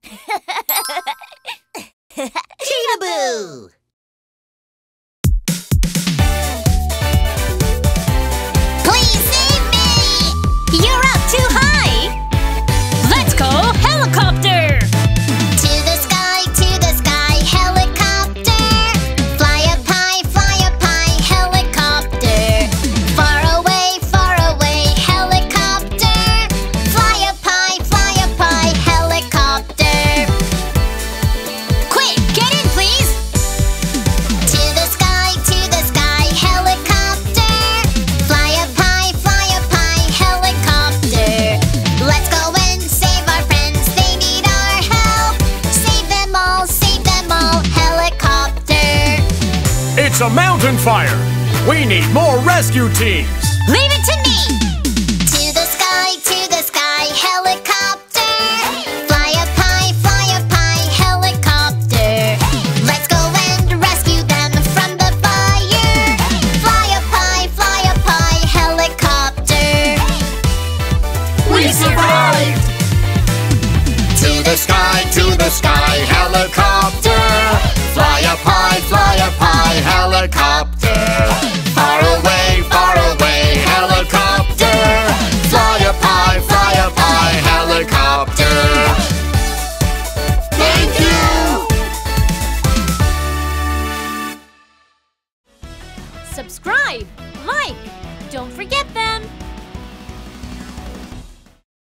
Cheetah-boo! Please save me! You're up too high! Let's go helicopter! To the sky, helicopter! Fly up high, helicopter! Far away, helicopter! Fly up high, helicopter! Quick, get in, please! To the sky, helicopter! Fly up high, helicopter! Let's go and save our friends, they need our help! Save them all, helicopter! It's a mountain fire! We need more rescue teams! Leave it to me! To the sky, helicopter! Fly up high, helicopter! Let's go and rescue them from the fire! Fly up high, helicopter! We survived! To the sky, helicopter! Fly up high,